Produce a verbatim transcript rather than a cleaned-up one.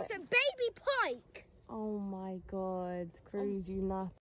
It's a baby pike. Oh my God, Cruz, you nuts.